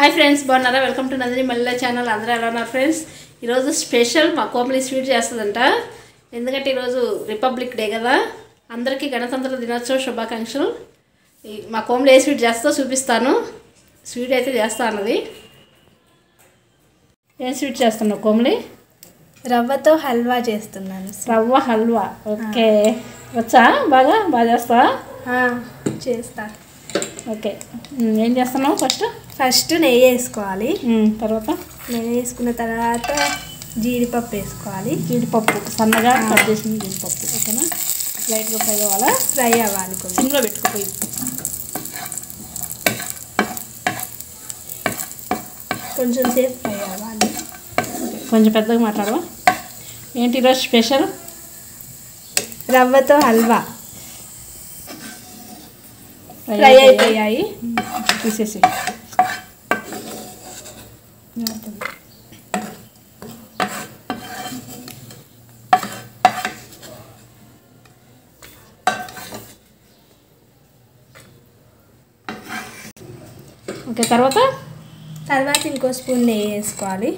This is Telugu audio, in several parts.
హాయ్ ఫ్రెండ్స్, బాగున్నారా? Welcome to Nandini Mallela channel. అందరూ ఎలా ఉన్నారు ఫ్రెండ్స్? ఈరోజు స్పెషల్ మా కోమలి స్వీట్ చేస్తుందంట. ఎందుకంటే ఈరోజు రిపబ్లిక్ డే కదా, అందరికీ గణతంత్ర దినోత్సవ శుభాకాంక్షలు. మా కోమలి ఏ స్వీట్ చేస్తో చూపిస్తాను. స్వీట్ అయితే చేస్తా అన్నది. ఏం స్వీట్ చేస్తున్నావు కోమలి? రవ్వతో హల్వా చేస్తున్నాను. రవ్వ హల్వా, ఓకే. వచ్చా? బాగా చేస్తా? చేస్తా. ఓకే, ఏం చేస్తున్నావు? ఫస్ట్ నెయ్యి వేసుకోవాలి. తర్వాత నెయ్యి వేసుకున్న తర్వాత జీడిపప్పు వేసుకోవాలి. జీడిపప్పు సన్నగా కట్ చేసిన జీడిపప్పు, ఓకేనా? లైట్గా ఫ్రై అవ్వాలా? ఫ్రై అవ్వాలి. సిమ్లో పెట్టుకుపోయి కొంచెం సేపు ఫ్రై అవ్వాలి. కొంచెం పెద్దగా మాట్లాడవా? ఏంటి ఈరోజు స్పెషల్? రవ్వతో హల్వా. ఫ్రై అయిపోయాయి, తీసేసి. ఓకే, తర్వాత ఇంకో స్పూన్ నెయ్యి వేసుకోవాలి.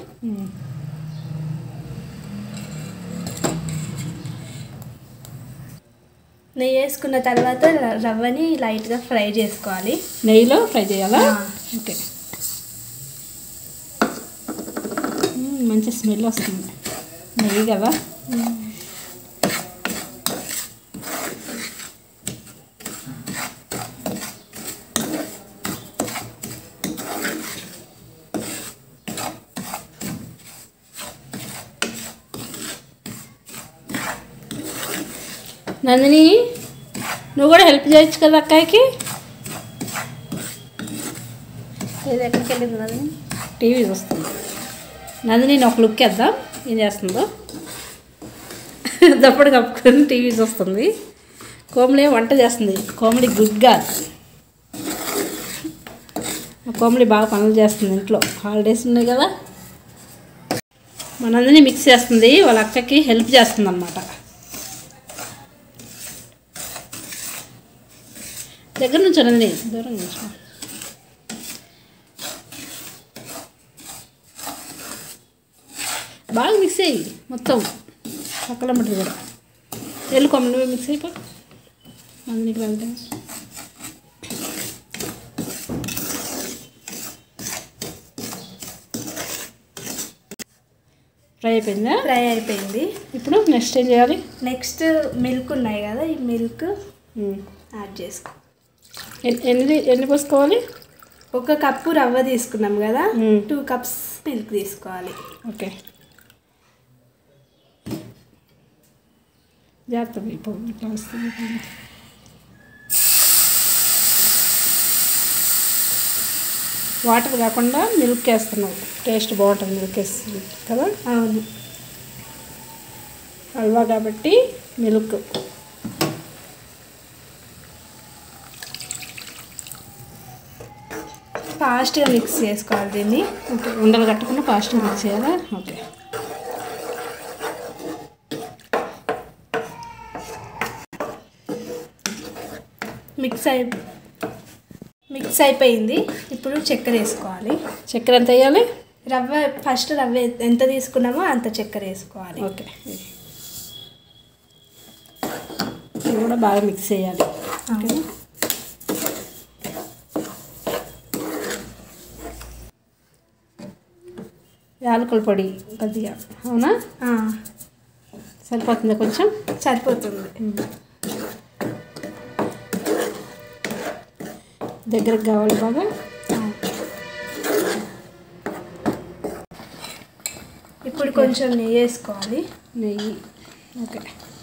నెయ్యి వేసుకున్న తర్వాత రవ్వని లైట్గా ఫ్రై చేసుకోవాలి. నెయ్యిలో ఫ్రై చేయాలా? ఓకే. మంచి స్మెల్ వస్తుంది, నెయ్యి కదా. నందిని, నువ్వు కూడా హెల్ప్ చేయొచ్చు కదా అక్కాయికి. ఇది ఎక్కడికి వెళ్ళింది నందిని? టీవీ చూస్తుంది. నందిని ఒక లుక్ వేద్దాం, ఏం చేస్తుందో. దప్పుడు కప్పుకొని టీవీ చూస్తుంది. కోమలి వంట చేస్తుంది. కోమలి గుడ్గా, కోమలి బాగా పనులు చేస్తుంది ఇంట్లో. హాలిడేస్ ఉన్నాయి కదా. మా నందిని మిక్స్ చేస్తుంది, వాళ్ళ అక్కకి హెల్ప్ చేస్తుంది అన్నమాట. దగ్గర నుంచి నందిని, దూరం నుంచి. బాగా మిక్స్ అయ్యి మొత్తం పక్కల మట్టి కూడా ఎల్లు కొమ్మ నువ్వే మిక్స్ అయిపో. నందినికి వెళ్తే ఫ్రై అయిపోయిందా? ఫ్రై అయిపోయింది. ఇప్పుడు నెక్స్ట్ ఏం చేయాలి? నెక్స్ట్ మిల్క్ ఉన్నాయి కదా, ఈ మిల్క్ యాడ్ చేసుకో. ఎన్ని పోసుకోవాలి? 1 కప్పు రవ్వ తీసుకున్నాం కదా, 2 కప్స్ మిల్క్ తీసుకోవాలి. ఓకే, జాగ్రత్త. వాటర్ కాకుండా మిల్క్ వేస్తున్నావు, టేస్ట్ బాగుంటుంది మిల్క్ వేస్తుంది కదా. అవును, హల్వా కాబట్టి మిల్క్. ఫాస్ట్గా మిక్స్ చేసుకోవాలి దీన్ని. ఓకే, ఉండలు కట్టకుండా ఫాస్ట్గా మిక్స్ చేయాలా? ఓకే. మిక్స్ అయిపోయింది. ఇప్పుడు చక్కెర వేసుకోవాలి. చక్కెర ఎంత వేయాలి? ఫస్ట్ రవ్వ ఎంత తీసుకున్నామో అంత చక్కెర వేసుకోవాలి. ఓకే, ఇది కూడా బాగా మిక్స్ చేయాలి. ఓకే, యాలకుల పొడి కొద్దిగా. అవునా? సరిపోతుందా? కొంచెం సరిపోతుంది. దగ్గరకు కావాలి బాగా. ఇప్పుడు కొంచెం నెయ్యి వేసుకోవాలి. నెయ్యి, ఓకే.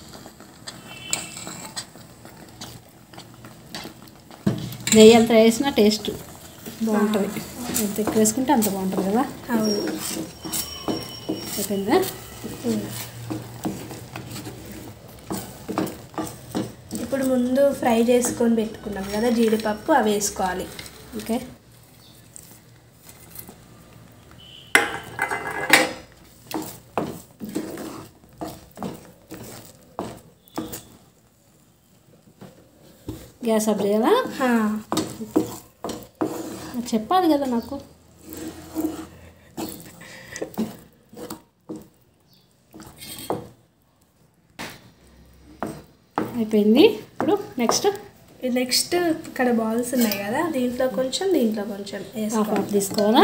నెయ్యి అంత వేసినా టేస్ట్ బాగుంటుంది. ఎంత ఎక్కువ వేసుకుంటే అంత బాగుంటుంది కదా. అవును. అయిపోయిందా? ఇప్పుడు ముందు ఫ్రై చేసుకొని పెట్టుకున్నాం కదా జీడిపప్పు, అవి వేసుకోవాలి. ఓకే, గ్యాస్ ఆఫ్ చేయాలా? చెప్పాలి కదా నాకు. అయిపోయింది. ఇప్పుడు నెక్స్ట్ ఇక్కడ బాల్స్ ఉన్నాయి కదా, దీంట్లో కొంచెం హాఫ్ హాఫ్ తీసుకోవాలా?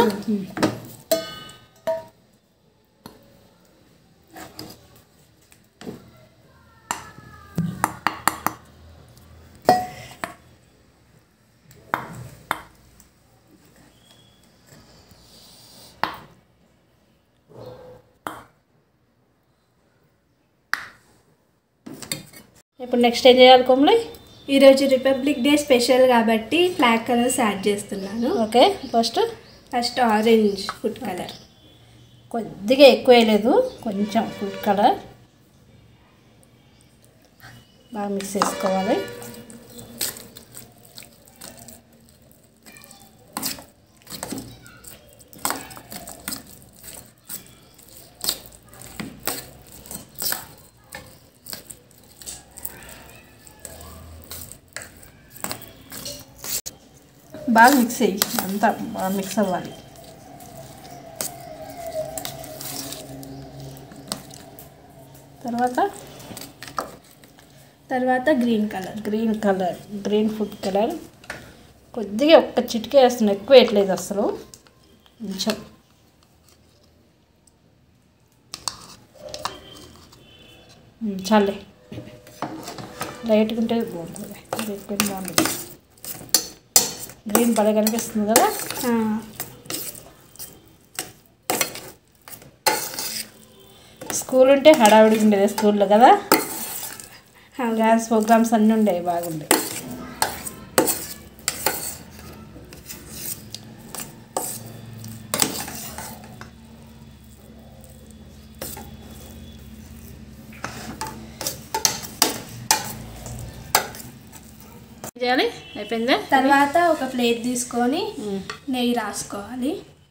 ఇప్పుడు నెక్స్ట్ ఏం చేయాలి కోమలి? ఈరోజు రిపబ్లిక్ డే స్పెషల్ కాబట్టి ఫ్లాగ్ కలర్స్ యాడ్ చేస్తున్నాను. Okay, first orange food colour, కొద్దిగా ఎక్కువ వేయలేదు, కొంచెం ఫుడ్ కలర్ బాగా మిక్స్ చేసుకోవాలి. బాగా మిక్స్ అయ్యి అంతా బాగా మిక్స్ అవ్వాలి. తర్వాత గ్రీన్ ఫుడ్ కలర్ కొద్దిగా ఒక్క చిటికే వేస్తున్నాను, ఎక్కువ వేయట్లేదు అసలు, కొంచెం. చాలే, లైట్గా ఉంటే బాగుంటుంది. ఎక్కువ బాగుంటుంది. గ్రీన్ బాగా కనిపిస్తుంది కదా. స్కూల్ ఉంటే హడావిడిగా ఉండేది స్కూల్లో కదా, డ్యాన్స్ ప్రోగ్రామ్స్ అన్నీ ఉండేవి, బాగుండే. చేయాలి అయిపోయిందా? తర్వాత ఒక ప్లేట్ తీసుకొని నెయ్యి రాసుకోవాలి.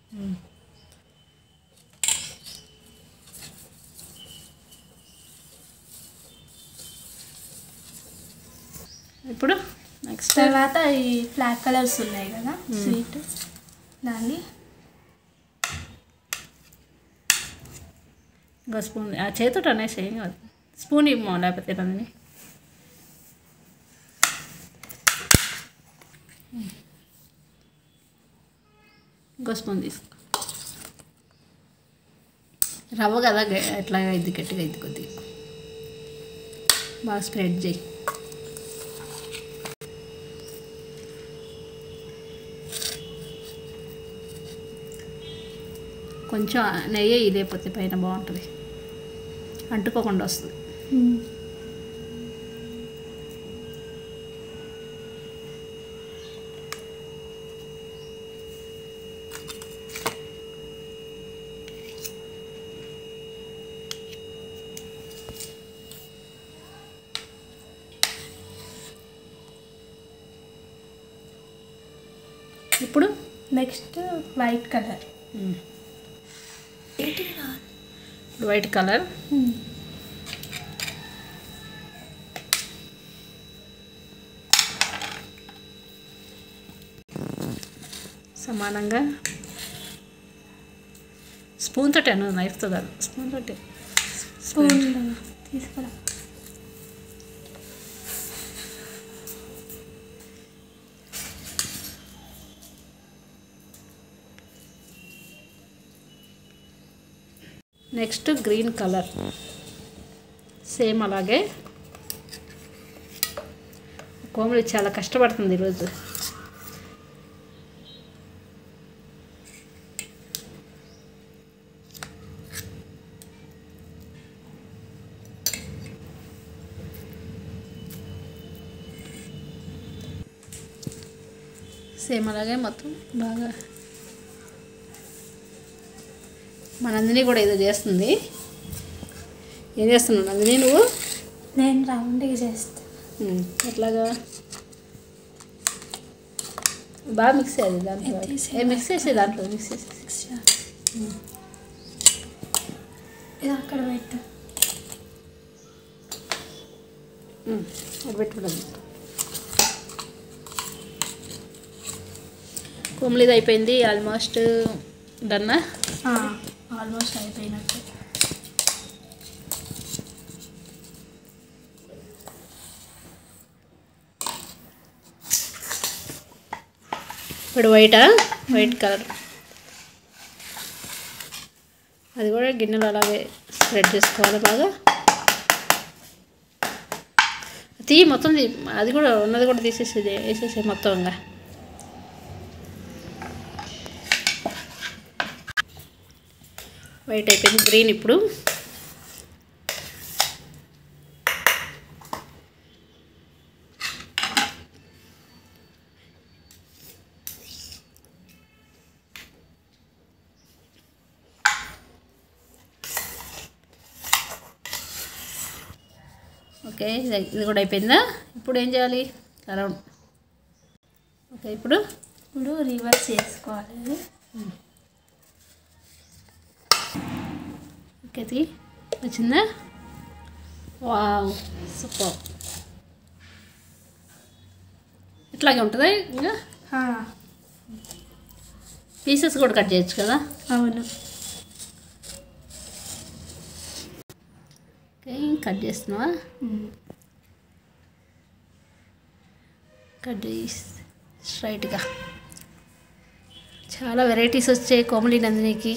ఇప్పుడు నెక్స్ట్ తర్వాత ఈ ఫ్లాగ్ కలర్స్ ఉన్నాయి కదా, స్వీట్, దాన్ని ఇంకో స్పూన్ ఆ చేతితో అనేసి ఏం కాదు, స్పూన్ ఇవ్వమో లేకపోతే నందిని. ఇంకో స్పూన్ తీసుకో. రవ్వ కదా ఎట్లా ఇది గట్టిగా ఇది కొద్దిగా బాగా స్ప్రెడ్ చేయి. కొంచెం నెయ్యి ఇదైపోతే పైన బాగుంటుంది, అంటుకోకుండా వస్తుంది. ఇప్పుడు next white colour, white colour సమానంగా స్పూన్ తోటే అను, నైఫ్తో కాదు, స్పూన్ తోటే. స్పూన్ తీసుకురా. నెక్స్ట్ గ్రీన్ కలర్ సేమ్ అలాగే. కోమలి చాలా కష్టపడుతుంది ఈరోజు. సేమ్ అలాగే మొత్తం బాగా. మా నందిని కూడా ఏదో చేస్తుంది. ఏం చేస్తున్నావు నందిని నువ్వు? నేను రౌండ్గా చేస్తాను. ఎట్లాగా? బాగా మిక్స్ అయ్యేది దాంట్లో, మిక్స్ చేసే దాంట్లో మిక్స్ చేసి ఇది అక్కడ పెట్టు, అది పెట్టుకోండి. కొమ్మిది అయిపోయింది, ఆల్మోస్ట్ డన్నా. ఆల్మోస్ట్ అయిపోయినట్టు. ఇప్పుడు వైట్ కలర్ అది కూడా గిన్నెలో అలాగే స్ప్రెడ్ చేసుకోవాలి బాగా. మొత్తం అది కూడా ఉన్నది కూడా వేసేసి మొత్తం. ఇంకా వైట్ అయిపోయింది. గ్రీన్ ఇప్పుడు ఓకే. ఇది కూడా అయిపోయిందా? ఇప్పుడు ఏం చేయాలి? Around okay. ఇప్పుడు రివర్స్ చేసుకోవాలి. ఓకే, వచ్చిందా? Wow, super. ఇట్లాగే ఉంటుందా? ఇంకా పీసెస్ కూడా కట్ చేయొచ్చు కదా? అవును. ఓకే, కట్ చేస్తున్నావా? కట్ చేసి స్ట్రైట్గా. చాలా వెరైటీస్ వచ్చాయి కోమలి నందినికి.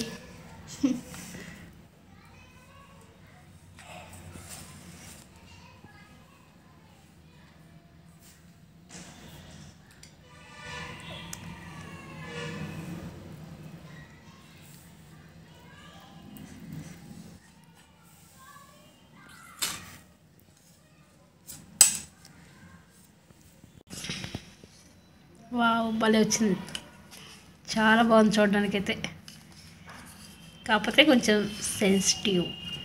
వావ్, భలే వచ్చింది. చాలా బాగుంది చూడడానికైతే. కాకపోతే కొంచెం సెన్సిటివ్.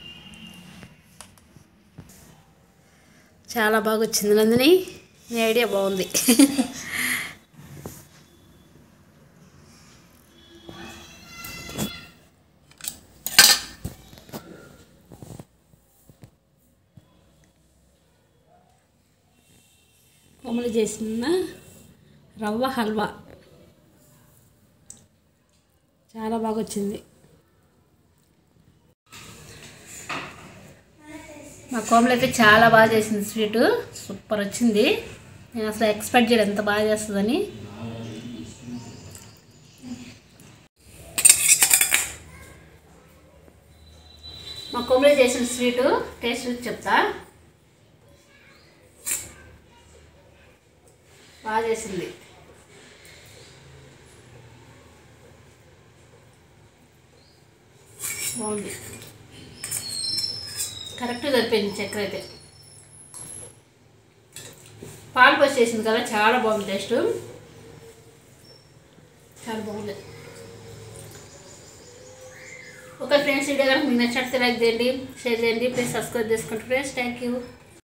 చాలా బాగా వచ్చింది నందిని, నీ ఐడియా బాగుంది. కోమలి చేసిన రవ్వ హల్వా చాలా బాగా వచ్చింది. మా కోమలి అయితే చాలా బాగా చేసింది. స్వీటు సూపర్ వచ్చింది. నేను అసలు ఎక్స్పెక్ట్ చేయలేదు ఎంత బాగా చేస్తుందని. మా కోమలి చేసిన స్వీటు టేస్ట్ చెప్తా. బాగా చేసింది. బాగుంది. కరెక్ట్గా సరిపోయింది చక్కెర అయితే. పాలు పోసి చేసింది కదా, చాలా బాగుంది. టేస్ట్ చాలా బాగుంది. ఓకే ఫ్రెండ్స్, వీడియో కనుక మీకు నచ్చినట్లయితే లైక్ చేయండి, షేర్ చేయండి, ప్లీజ్ సబ్స్క్రైబ్ చేసుకోండి ఫ్రెండ్స్. Thank you.